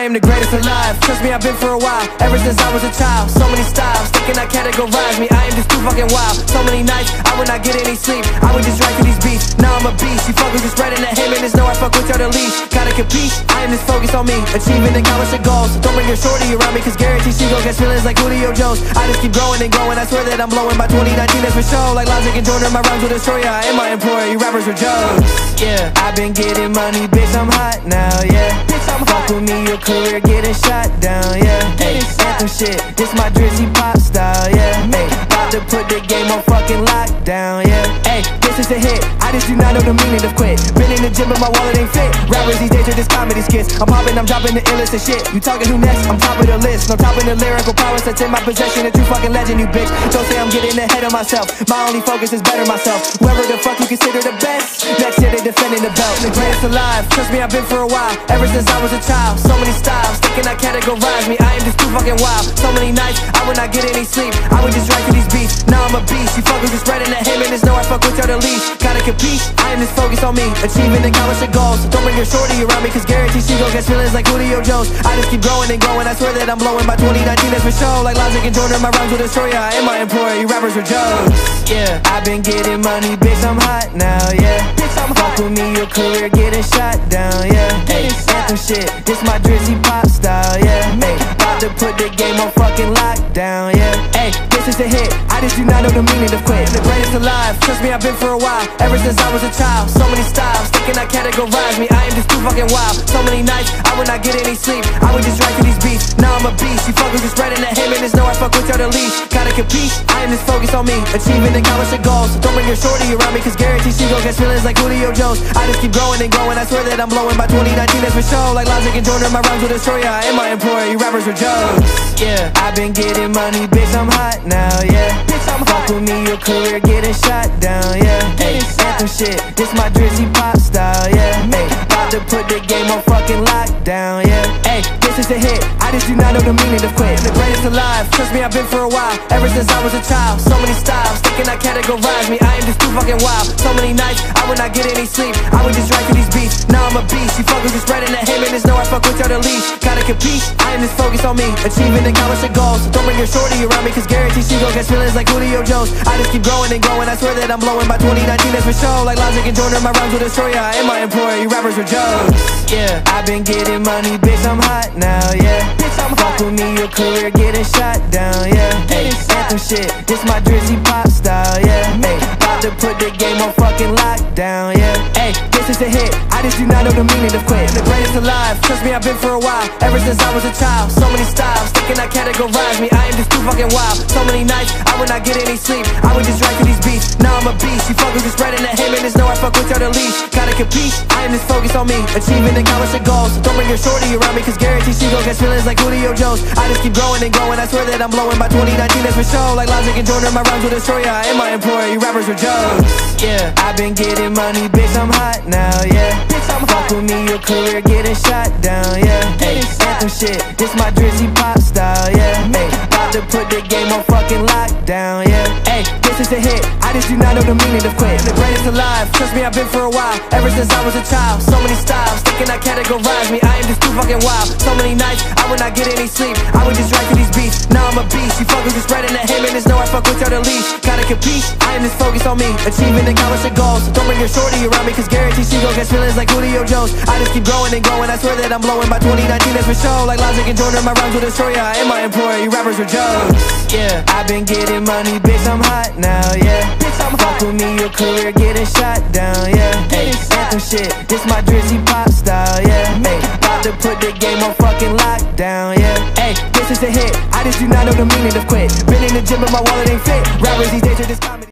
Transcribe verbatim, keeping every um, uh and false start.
am the greatest alive. Trust me, I've been for a while, ever since I was a child. So many styles, thinking I categorize me, I am just too fucking wild. So many nights, I would not get any sleep, I would just write to these beats. Now I'm a beast, you fuckers just spreading the hate, and there's no I fuck with y'all to leash. Gotta compete, I am just focused on me, achieving and accomplishing goals. Don't bring your shorty around me, cause guarantee she gon' catch feelings like Julio Jones. I just keep growing and growing, I swear that I'm blowing by twenty nineteen, that's for sure. Like Logic and Jordan, my rhymes will destroy ya. I am my employer, you rappers are jokes. Yeah, I've been getting money, bitch, I'm hot now, yeah. Bitch, I'm Fuck hot. With me, your career getting shot down, yeah. Hey, anthem shit, this my Drizzy pop style, yeah. Hey, about to put the game on fucking lockdown, yeah. Hey, this is a hit, I just do not know the meaning of quit. Been in the gym but my wallet ain't fit. Rappers these days are just comedy skits. I'm popping, I'm dropping the illest of shit. You talking who next? I'm top of the list. No topping the lyrical prowess that's in my possession. A true fucking legend, you bitch. Don't say I'm getting ahead of myself. My only focus is better myself. Whoever the fuck you consider the best, next year they defending the belt. The greatest alive, trust me, I've been for a while, ever since I was a child. So many styles, thinking I categorize me, I am just too fucking wild. So many nights, I would not get any sleep, I would just write to these beats. Now I'm a beast, you fuckers just spreading the hate, and there's no I fuck with y'all to leash. Gotta compete, I am just focused on me, achieving and accomplishing goals. Don't bring your shorty around me, cause guarantee she gon' catch feelings like Julio Jones. I just keep growing and growing, I swear that I'm blowing by twenty nineteen, that's for sure. Like Logic and Jordan, my rhymes will destroy ya. I am my employer, you rappers are jokes. Yeah, I've been getting money, bitch, I'm hot now, yeah. Bitch, I'm hot. Fuck with me, your career getting shot down, yeah. Hey, anthem shit, this my Drizzy pop style, yeah. Hey, about to put the game on fucking lockdown, yeah. Hey, this is a hit, I just do not know the meaning of quit. The greatest alive, trust me, I've been for a while, ever since I was a child. So many styles, thinking I categorize me, I am just too fucking wild. So many nights, I would not get any sleep, I would just write to these beats. Now I'm a beast, you fuckers just spreading the hate, and there's no I fuck with y'all to leash. Gotta compete, I am just focused on me, achieving and accomplishing goals. Don't bring your shorty around me, cause guarantee she gon' catch feelings like Julio Jones. I just keep growing and growing, I swear that I'm blowing by twenty nineteen, that's for sure. Like Logic and Jordan, my rhymes will destroy ya. I am my employer, you rappers are jokes. Yeah, I've been getting money, bitch, I'm hot now, yeah. Bitch, I'm hot. Fuck with me, your career getting shot down, yeah. Hey, anthem shit, this my Drizzy pop style, yeah. Hey, about to put the game on fucking lockdown, yeah. Hey, this is a hit, I just do not know the meaning of quit. The greatest alive, trust me, I've been for a while, ever since I was a child. So many styles, thinking I categorize me, I am just too fucking wild. So many nights, I would not get any sleep, I would just write to these beats. Now I'm a beast, you fuckers just spreading the hate, and there's no I fuck with y'all to leash. Gotta compete, I am just focused on me, achieving and accomplishing goals. Don't bring your shorty around me, cause guarantee she gon' catch feelings like Julio Jones. I just keep growing and growing, I swear that I'm blowing by twenty nineteen, that's for sure. Like Logic and Jordan, my rhymes will destroy ya. I am my employer, you rappers are jokes. Yeah, I've been getting money, bitch, I'm hot now, yeah. Bitch, I'm hot. Fuck with me, your career getting shot down, yeah. Hey, anthem shit, this my Drizzy pop style, yeah. Hey, about to put the game on fucking lockdown, yeah. Hey, this is a hit, I just do not know the meaning of quit. The greatest alive, trust me, I've been for a while, ever since I was a child. So many styles, thinking I categorize me, I am just too fucking wild. So many nights, I would not get any sleep, I would just write to these beats. Now I'm a beast, you fuckers just spreading the hate, and there's no I fuck with y'all to leash. Gotta compete, I am just focused on me, achieving and accomplishing goals. Don't bring your shorty around me, cause guarantee she gon' catch feelings like Julio Jones. I just keep growing and growing, I swear that I'm blowing by twenty nineteen, that's for sure. Like Logic and Jordan, my rhymes will destroy ya. I am my employer, you rappers are jokes. Yeah, I've been getting money, bitch, I'm hot now, yeah. Bitch, I'm hot. Fuck with me, your career getting shot down, yeah. Hey, anthem shit, this my Drizzy pop style, yeah. Hey, about to put the game on fucking lockdown, yeah. Hey, this is a hit, I just do not know the meaning of quit. The greatest alive, trust me, I've been for a while, ever since I was a child. So many styles, thinking I categorize me, I am just too fucking wild. So many nights, I would not get any sleep, I would just write to these beats. Now I'm a beast, you fuckers just spreading the hate, and there's no I fuck with y'all to leash. Gotta compete, I am just focused on me, achieving and accomplishing goals. Don't bring your shorty around me, cause guarantee she gon' catch feelings like Julio Jones. I just keep growing and growing, I swear that I'm blowing by twenty nineteen, that's for sure. Like Logic and Jordan, my rhymes will destroy ya. I am my employer, you rappers are jokes. Yeah, I've been getting money, bitch, I'm hot now, yeah. Bitch, I'm hot. Fuck with me, your career getting shot down, yeah. Hey, anthem shit, this my Drizzy pop style, yeah. Hey, about to put the game on fucking lockdown, yeah. Hey, this is a hit, I just do not know the meaning of quit. Been in the gym but my wallet ain't fit. Rappers these days are just comedy.